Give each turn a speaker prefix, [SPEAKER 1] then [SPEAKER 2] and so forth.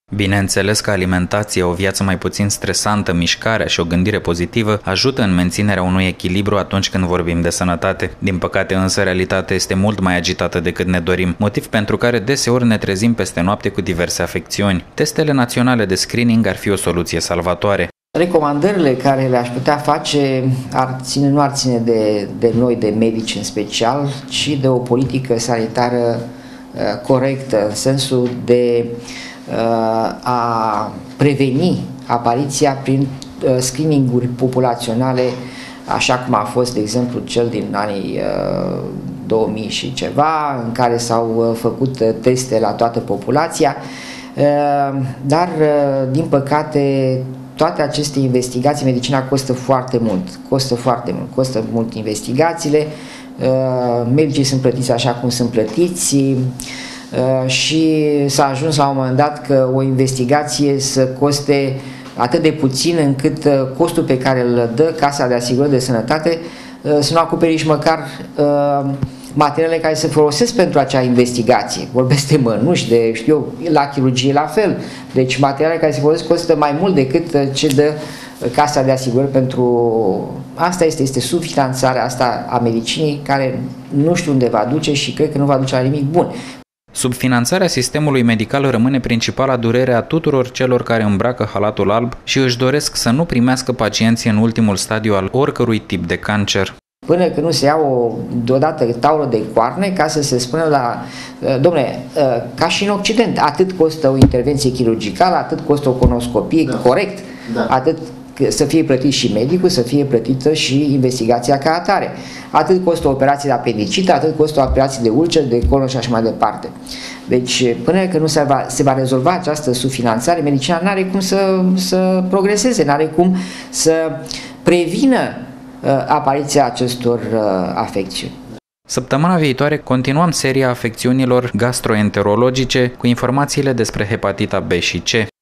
[SPEAKER 1] Bineînțeles că alimentația, o viață mai puțin stresantă, mișcarea și o gândire pozitivă ajută în menținerea unui echilibru atunci când vorbim de sănătate. Din păcate însă, realitatea este mult mai agitată decât ne dorim, motiv pentru care deseori ne trezim peste noapte cu diverse afecțiuni. Testele naționale de screening ar fi o soluție salvatoare.
[SPEAKER 2] Recomandările care le-aș putea face nu ar ține de noi, de medici în special, ci de o politică sanitară corectă, în sensul de a preveni apariția prin screening-uri populaționale, așa cum a fost, de exemplu, cel din anii 2000 și ceva, în care s-au făcut teste la toată populația, dar, din păcate, toate aceste investigații, medicina costă foarte mult, costă mult investigațiile, medicii sunt plătiți așa cum sunt plătiți și s-a ajuns la un moment dat că o investigație să coste atât de puțin încât costul pe care îl dă Casa de Asigurări de Sănătate să nu acopere nici măcar materialele care se folosesc pentru acea investigație. Vorbesc de mănuși, de, la chirurgie la fel. Deci materialele care se folosesc costă mai mult decât ce dă Casa de Asigurări pentru... Asta este subfinanțarea asta a medicinii, care nu știu unde va duce și cred că nu va duce la nimic bun.
[SPEAKER 1] Subfinanțarea sistemului medical rămâne principala durere a tuturor celor care îmbracă halatul alb și își doresc să nu primească pacienții în ultimul stadiu al oricărui tip de cancer.
[SPEAKER 2] Până când nu se ia deodată taură de coarne, ca să se spună la... Dom'le, ca și în Occident, atât costă o intervenție chirurgicală, atât costă o colonoscopie, corect, atât să fie plătit și medicul, să fie plătită și investigația ca atare. Atât costă o operație de apendicită, atât costă o operație de ulcer, de colon și așa mai departe. Deci, până când nu se va rezolva această subfinanțare, medicina nu are cum să progreseze, nu are cum să prevină apariția acestor afecțiuni.
[SPEAKER 1] Săptămâna viitoare continuăm seria afecțiunilor gastroenterologice cu informațiile despre hepatita B și C.